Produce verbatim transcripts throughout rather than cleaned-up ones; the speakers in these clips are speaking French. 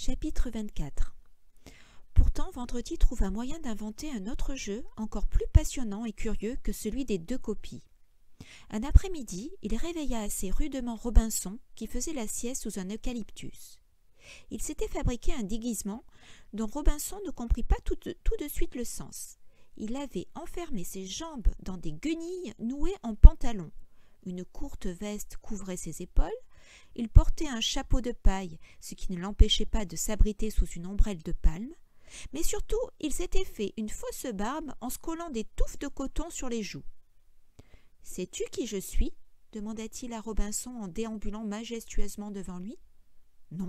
Chapitre vingt-quatre. Pourtant, Vendredi trouva moyen d'inventer un autre jeu encore plus passionnant et curieux que celui des deux copies. Un après-midi, il réveilla assez rudement Robinson, qui faisait la sieste sous un eucalyptus. Il s'était fabriqué un déguisement dont Robinson ne comprit pas tout de, tout de suite le sens. Il avait enfermé ses jambes dans des guenilles nouées en pantalon. Une courte veste couvrait ses épaules. Il portait un chapeau de paille, ce qui ne l'empêchait pas de s'abriter sous une ombrelle de palme. Mais surtout, il s'était fait une fausse barbe en se collant des touffes de coton sur les joues. « Sais-tu qui je suis » demanda-t-il à Robinson en déambulant majestueusement devant lui. « Non. »«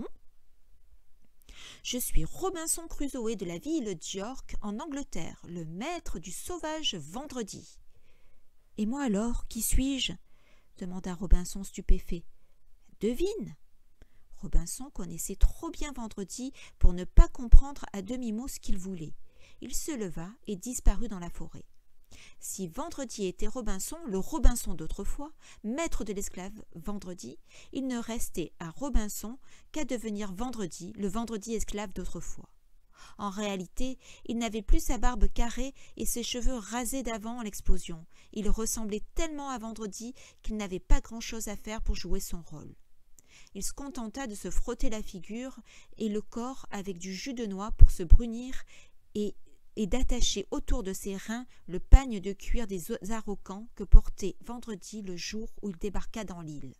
Je suis Robinson Crusoe de la ville d'York en Angleterre, le maître du sauvage Vendredi. »« Et moi alors, qui suis-je » demanda Robinson stupéfait. « Devine !» Robinson connaissait trop bien Vendredi pour ne pas comprendre à demi-mot ce qu'il voulait. Il se leva et disparut dans la forêt. Si Vendredi était Robinson, le Robinson d'autrefois, maître de l'esclave Vendredi, il ne restait à Robinson qu'à devenir Vendredi, le Vendredi esclave d'autrefois. En réalité, il n'avait plus sa barbe carrée et ses cheveux rasés d'avant l'explosion. Il ressemblait tellement à Vendredi qu'il n'avait pas grand-chose à faire pour jouer son rôle. Il se contenta de se frotter la figure et le corps avec du jus de noix pour se brunir et, et d'attacher autour de ses reins le pagne de cuir des Araucans que portait Vendredi le jour où il débarqua dans l'île.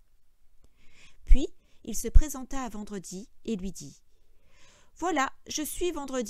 Puis, il se présenta à Vendredi et lui dit « Voilà, je suis Vendredi. »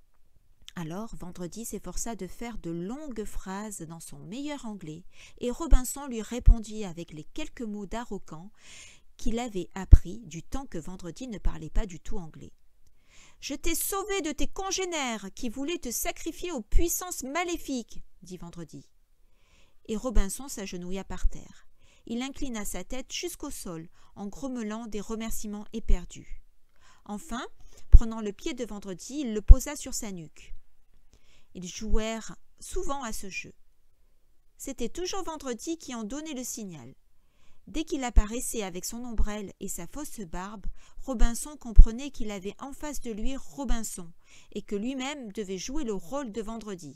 Alors Vendredi s'efforça de faire de longues phrases dans son meilleur anglais et Robinson lui répondit avec les quelques mots d'Araucan qu'il avait appris du temps que Vendredi ne parlait pas du tout anglais. « Je t'ai sauvé de tes congénères qui voulaient te sacrifier aux puissances maléfiques, » dit Vendredi. Et Robinson s'agenouilla par terre. Il inclina sa tête jusqu'au sol en grommelant des remerciements éperdus. Enfin, prenant le pied de Vendredi, il le posa sur sa nuque. Ils jouèrent souvent à ce jeu. C'était toujours Vendredi qui en donnait le signal. Dès qu'il apparaissait avec son ombrelle et sa fausse barbe, Robinson comprenait qu'il avait en face de lui Robinson et que lui-même devait jouer le rôle de Vendredi.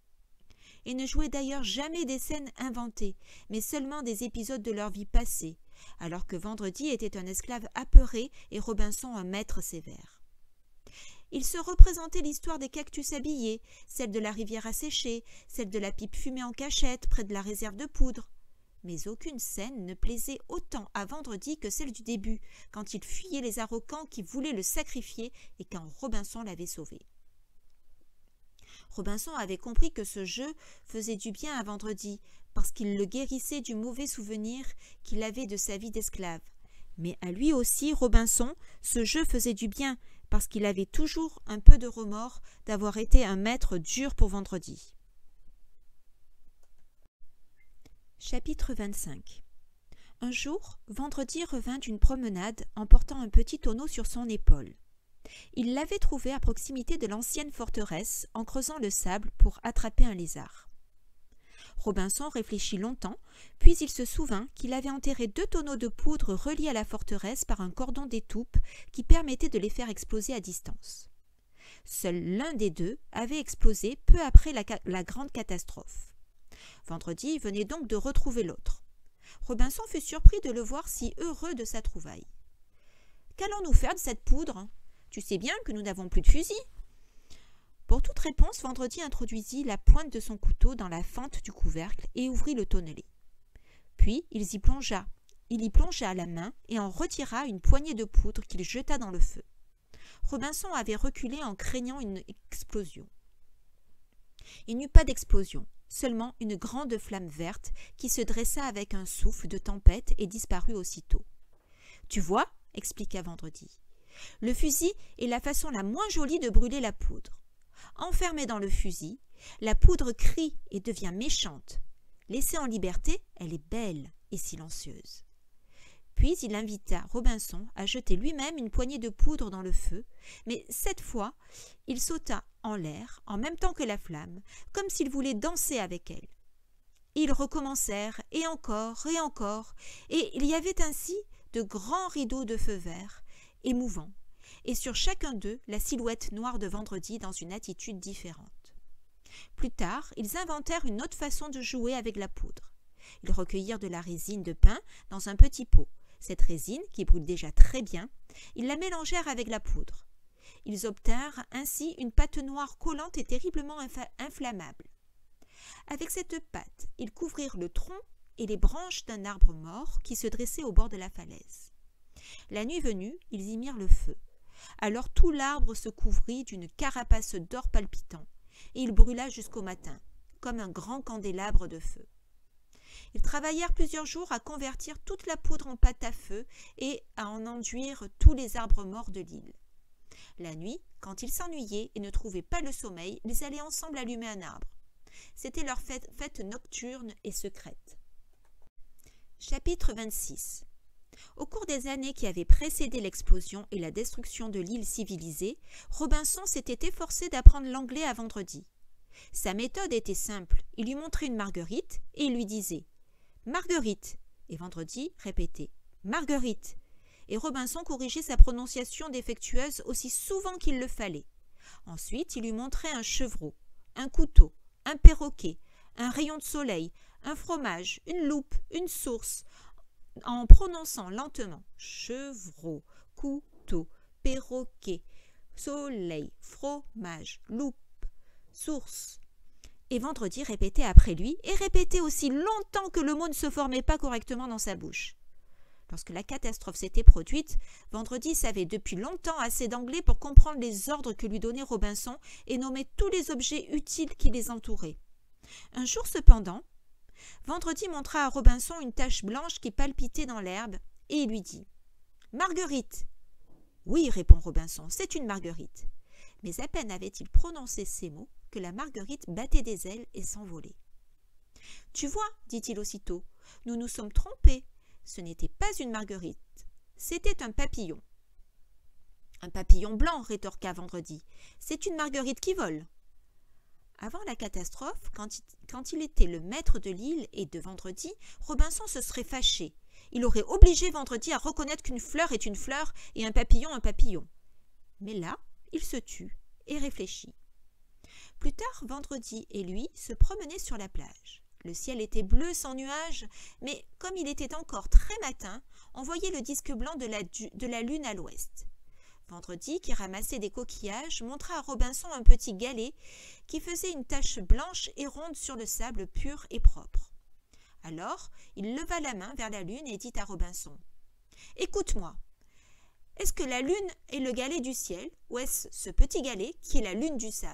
Il ne jouait d'ailleurs jamais des scènes inventées, mais seulement des épisodes de leur vie passée, alors que Vendredi était un esclave apeuré et Robinson un maître sévère. Il se représentait l'histoire des cactus habillés, celle de la rivière asséchée, celle de la pipe fumée en cachette près de la réserve de poudre. Mais aucune scène ne plaisait autant à Vendredi que celle du début, quand il fuyait les Araucans qui voulaient le sacrifier et quand Robinson l'avait sauvé. Robinson avait compris que ce jeu faisait du bien à Vendredi, parce qu'il le guérissait du mauvais souvenir qu'il avait de sa vie d'esclave. Mais à lui aussi, Robinson, ce jeu faisait du bien, parce qu'il avait toujours un peu de remords d'avoir été un maître dur pour Vendredi. Chapitre vingt-cinq. Un jour, Vendredi revint d'une promenade en portant un petit tonneau sur son épaule. Il l'avait trouvé à proximité de l'ancienne forteresse en creusant le sable pour attraper un lézard. Robinson réfléchit longtemps, puis il se souvint qu'il avait enterré deux tonneaux de poudre reliés à la forteresse par un cordon d'étoupe qui permettait de les faire exploser à distance. Seul l'un des deux avait explosé peu après la, la grande catastrophe. Vendredi venait donc de retrouver l'autre. Robinson fut surpris de le voir si heureux de sa trouvaille. « Qu'allons-nous faire de cette poudre ? Tu sais bien que nous n'avons plus de fusil. » Pour toute réponse, Vendredi introduisit la pointe de son couteau dans la fente du couvercle et ouvrit le tonnelet. Puis il y plongea, il y plongea la main et en retira une poignée de poudre qu'il jeta dans le feu. Robinson avait reculé en craignant une explosion. Il n'y eut pas d'explosion, seulement une grande flamme verte qui se dressa avec un souffle de tempête et disparut aussitôt. « Tu vois » expliqua Vendredi. « Le fusil est la façon la moins jolie de brûler la poudre. Enfermée dans le fusil, la poudre crie et devient méchante. Laissée en liberté, elle est belle et silencieuse. » Puis il invita Robinson à jeter lui-même une poignée de poudre dans le feu, mais cette fois, il sauta en l'air en même temps que la flamme, comme s'il voulait danser avec elle. Ils recommencèrent, et encore, et encore, et il y avait ainsi de grands rideaux de feu vert, émouvants, et sur chacun d'eux la silhouette noire de Vendredi dans une attitude différente. Plus tard, ils inventèrent une autre façon de jouer avec la poudre. Ils recueillirent de la résine de pin dans un petit pot. Cette résine, qui brûle déjà très bien, ils la mélangèrent avec la poudre. Ils obtinrent ainsi une pâte noire collante et terriblement inflammable. Avec cette pâte, ils couvrirent le tronc et les branches d'un arbre mort qui se dressait au bord de la falaise. La nuit venue, ils y mirent le feu. Alors tout l'arbre se couvrit d'une carapace d'or palpitant, et il brûla jusqu'au matin, comme un grand candélabre de feu. Ils travaillèrent plusieurs jours à convertir toute la poudre en pâte à feu et à en enduire tous les arbres morts de l'île. La nuit, quand ils s'ennuyaient et ne trouvaient pas le sommeil, ils allaient ensemble allumer un arbre. C'était leur fête, fête nocturne et secrète. Chapitre vingt-six. Au cours des années qui avaient précédé l'explosion et la destruction de l'île civilisée, Robinson s'était efforcé d'apprendre l'anglais à Vendredi. Sa méthode était simple. Il lui montrait une marguerite et il lui disait « Marguerite » et Vendredi répétait « Marguerite » et Robinson corrigeait sa prononciation défectueuse aussi souvent qu'il le fallait. Ensuite, il lui montrait un chevreau, un couteau, un perroquet, un rayon de soleil, un fromage, une loupe, une source, en prononçant lentement « chevreau, couteau, perroquet, soleil, fromage, loupe, source ». Et Vendredi répétait après lui et répétait aussi longtemps que le mot ne se formait pas correctement dans sa bouche. Lorsque la catastrophe s'était produite, Vendredi savait depuis longtemps assez d'anglais pour comprendre les ordres que lui donnait Robinson et nommer tous les objets utiles qui les entouraient. Un jour cependant, Vendredi montra à Robinson une tache blanche qui palpitait dans l'herbe et il lui dit « Marguerite !»« Oui, répond Robinson, c'est une marguerite. » Mais à peine avait-il prononcé ces mots que la marguerite battait des ailes et s'envolait. « Tu vois, dit-il aussitôt, nous nous sommes trompés. Ce n'était pas une marguerite, c'était un papillon. »« Un papillon blanc, rétorqua Vendredi. C'est une marguerite qui vole. » Avant la catastrophe, quand il, quand il était le maître de l'île et de Vendredi, Robinson se serait fâché. Il aurait obligé Vendredi à reconnaître qu'une fleur est une fleur et un papillon un papillon. Mais là, il se tut et réfléchit. Plus tard, Vendredi et lui se promenaient sur la plage. Le ciel était bleu sans nuages, mais comme il était encore très matin, on voyait le disque blanc de la, de la lune à l'ouest. Vendredi, qui ramassait des coquillages, montra à Robinson un petit galet qui faisait une tache blanche et ronde sur le sable pur et propre. Alors, il leva la main vers la lune et dit à Robinson « Écoute-moi, est-ce que la lune est le galet du ciel ou est-ce ce petit galet qui est la lune du sable ?»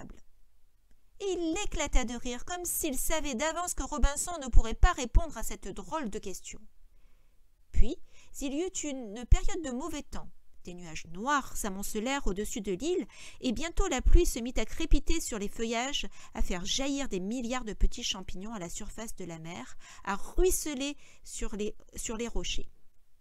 Et il éclata de rire, comme s'il savait d'avance que Robinson ne pourrait pas répondre à cette drôle de question. Puis, il y eut une période de mauvais temps. Des nuages noirs s'amoncelèrent au-dessus de l'île, et bientôt la pluie se mit à crépiter sur les feuillages, à faire jaillir des milliards de petits champignons à la surface de la mer, à ruisseler sur les, sur les rochers.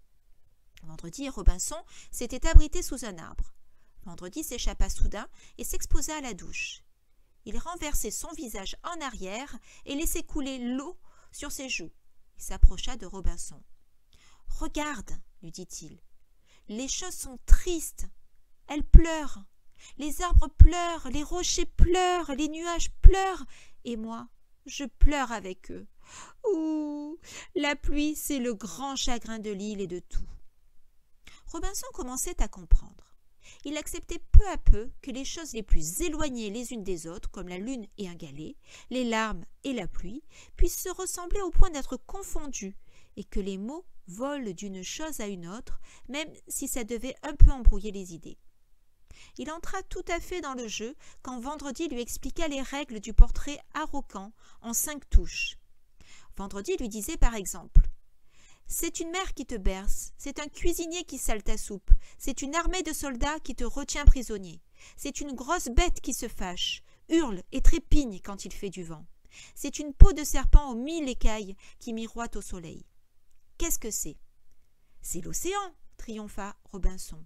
Vendredi, Robinson s'était abrité sous un arbre. Vendredi s'échappa soudain et s'exposa à la douche. Il renversait son visage en arrière et laissait couler l'eau sur ses joues. Il s'approcha de Robinson. « Regarde, lui dit-il, les choses sont tristes. Elles pleurent. Les arbres pleurent, les rochers pleurent, les nuages pleurent, et moi, je pleure avec eux. Ouh, la pluie, c'est le grand chagrin de l'île et de tout. » Robinson commençait à comprendre. Il acceptait peu à peu que les choses les plus éloignées les unes des autres, comme la lune et un galet, les larmes et la pluie, puissent se ressembler au point d'être confondus, et que les mots volent d'une chose à une autre, même si ça devait un peu embrouiller les idées. Il entra tout à fait dans le jeu quand Vendredi lui expliqua les règles du portrait araucan en cinq touches. Vendredi lui disait par exemple « C'est une mère qui te berce, c'est un cuisinier qui sale ta soupe, c'est une armée de soldats qui te retient prisonnier, c'est une grosse bête qui se fâche, hurle et trépigne quand il fait du vent, c'est une peau de serpent aux mille écailles qui miroite au soleil. Qu'est-ce que c'est ?»« C'est l'océan !» triompha Robinson.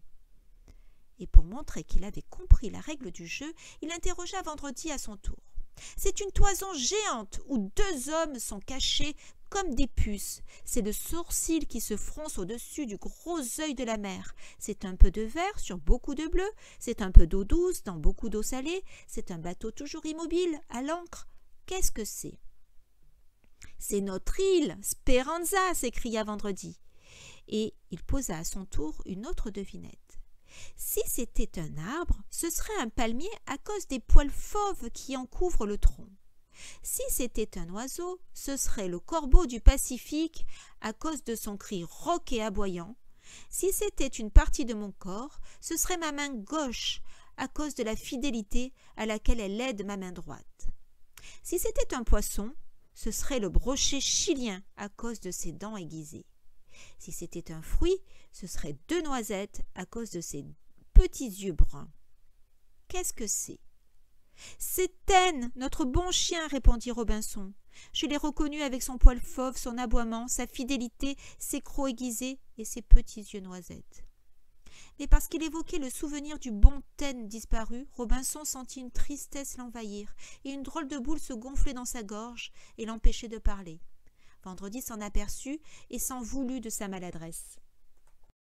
Et pour montrer qu'il avait compris la règle du jeu, il interrogea Vendredi à son tour. « C'est une toison géante où deux hommes sont cachés comme des puces. C'est le sourcil qui se fronce au-dessus du gros œil de la mer. C'est un peu de vert sur beaucoup de bleu. C'est un peu d'eau douce dans beaucoup d'eau salée. C'est un bateau toujours immobile, à l'ancre. Qu'est-ce que c'est? C'est notre île, Speranza, s'écria Vendredi. Et il posa à son tour une autre devinette. Si c'était un arbre, ce serait un palmier à cause des poils fauves qui en couvrent le tronc. Si c'était un oiseau, ce serait le corbeau du Pacifique à cause de son cri rauque et aboyant. Si c'était une partie de mon corps, ce serait ma main gauche à cause de la fidélité à laquelle elle aide ma main droite. Si c'était un poisson, ce serait le brochet chilien à cause de ses dents aiguisées. Si c'était un fruit, ce serait deux noisettes à cause de ses petits yeux bruns. Qu'est-ce que c'est? C'est Taine, notre bon chien, répondit Robinson. Je l'ai reconnu avec son poil fauve, son aboiement, sa fidélité, ses crocs aiguisés et ses petits yeux noisettes. Mais parce qu'il évoquait le souvenir du bon Taine disparu, Robinson sentit une tristesse l'envahir et une drôle de boule se gonfler dans sa gorge et l'empêcher de parler. Vendredi s'en aperçut et s'en voulut de sa maladresse.